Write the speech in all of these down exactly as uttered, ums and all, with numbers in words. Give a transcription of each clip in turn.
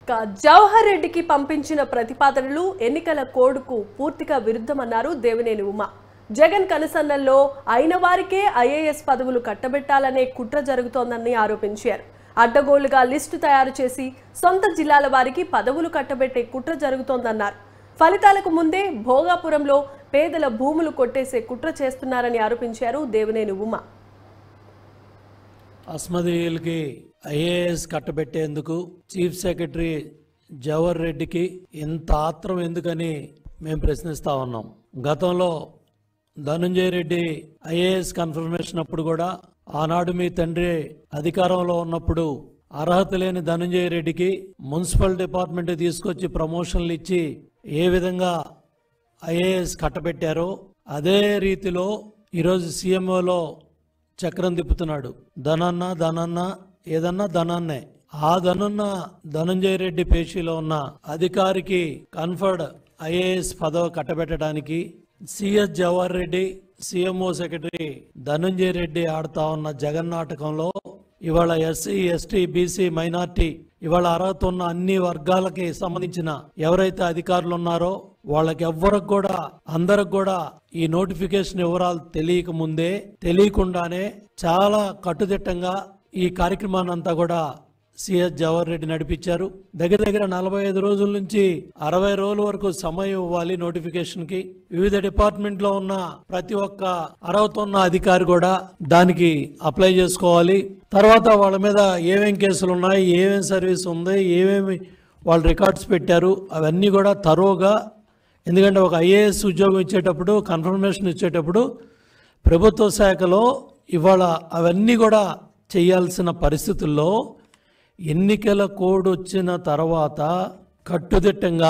జవహర్ రెడ్డికి పంపించిన ప్రతిపాదనలు ఎన్నికల కోడ్కు పూర్తిగా విరుద్ధమన్నారు దేవినేని ఉమా. జగన్ కనుసన్నల్లో అయిన వారికే ఐఏఎస్ పదవులు కట్టబెట్టాలనే కుట్ర జరుగుతోందని ఆరోపించారు. అడ్డగోలుగా లిస్టు తయారు చేసి సొంత జిల్లాల వారికి పదవులు కట్టబెట్టే కుట్ర జరుగుతోందన్నారు. ఫలితాలకు ముందే భోగాపురంలో పేదల భూములు కొట్టేసే కుట్ర చేస్తున్నారని ఆరోపించారు దేవినేని ఉమా. అస్మదీయులకి ఐఏఎస్ కట్టబెట్టేందుకు చీఫ్ సెక్రటరీ జవహర్ రెడ్డికి ఇంత ఆత్రం ఎందుకని మేము ప్రశ్నిస్తా ఉన్నాం. గతంలో ధనంజయ రెడ్డి ఐఏఎస్ కన్ఫర్మేషన్ అప్పుడు కూడా ఆనాడు మీ తండ్రి అధికారంలో ఉన్నప్పుడు అర్హత లేని ధనంజయ రెడ్డికి మున్సిపల్ డిపార్ట్మెంట్ తీసుకొచ్చి ప్రమోషన్లు ఇచ్చి ఏ విధంగా ఐఏఎస్ కట్టబెట్టారో అదే రీతిలో ఈరోజు సీఎంఓలో చక్రం తిప్పుతున్నాడు. ధనన్న ధనన్న ఏదన్నా ధనాన్నే. ఆ ధనున్న ధనంజయ రెడ్డి పేషీలో ఉన్న అధికారికి కన్ఫర్డ్ ఐఏఎస్ పదవి కట్టబెట్టడానికి CS Jawahar Reddy CMO secretary Dhananjaya Reddy ఆడుతా ఉన్న జగన్ నాటకంలో ఇవాళ ఎస్సీ ఎస్టీ బీసీ మైనార్టీ ఇవాళ అర్హత ఉన్న అన్ని వర్గాలకి సంబంధించిన ఎవరైతే అధికారులు ఉన్నారో వాళ్ళకి ఎవ్వరికి కూడా అందరికి కూడా ఈ నోటిఫికేషన్ వివరాలు తెలియక ముందే తెలియకుండానే చాలా కట్టుదిట్టంగా ఈ కార్యక్రమాన్ని అంతా కూడా సిఎస్ జవహర్ రెడ్డి నడిపించారు. దగ్గర దగ్గర నలభై ఐదు రోజుల నుంచి అరవై రోజుల వరకు సమయం ఇవ్వాలి నోటిఫికేషన్ కి. వివిధ డిపార్ట్మెంట్ లో ఉన్న ప్రతి ఒక్క అర్హత ఉన్న అధికారి కూడా దానికి అప్లై చేసుకోవాలి. తర్వాత వాళ్ళ మీద ఏమేం కేసులు ఉన్నాయి, ఏమేం సర్వీస్ ఉంది, ఏమేమి వాళ్ళు రికార్డ్స్ పెట్టారు అవన్నీ కూడా తరోగా. ఎందుకంటే ఒక ఐఏఎస్ ఉద్యోగం ఇచ్చేటప్పుడు కన్ఫర్మేషన్ ఇచ్చేటప్పుడు ప్రభుత్వ శాఖలో ఇవాళ అవన్నీ కూడా చేయాల్సిన పరిస్థితుల్లో ఎన్నికల కోడ్ వచ్చిన తర్వాత కట్టుదిట్టంగా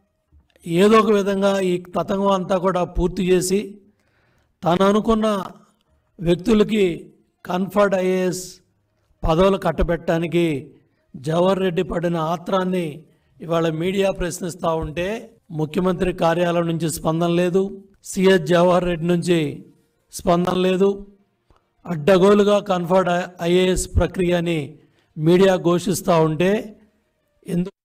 ఏదో ఒక విధంగా ఈ తతంగం అంతా కూడా పూర్తి చేసి తాను అనుకున్న వ్యక్తులకి కన్ఫర్డ్ ఐఏఎస్ పదవులు కట్టబెట్టడానికి జవహర్ రెడ్డి పడిన ఆత్రాన్ని ఇవాళ మీడియా ప్రశ్నిస్తూ ఉంటే ముఖ్యమంత్రి కార్యాలయం నుంచి స్పందన లేదు, సిఎస్ జవహర్ రెడ్డి నుంచి స్పందన లేదు. అడ్డగోలుగా కన్ఫర్డ్ ఐఏఎస్ ప్రక్రియని మీడియా ఘోషిస్తూ ఉంటే ఎందుకు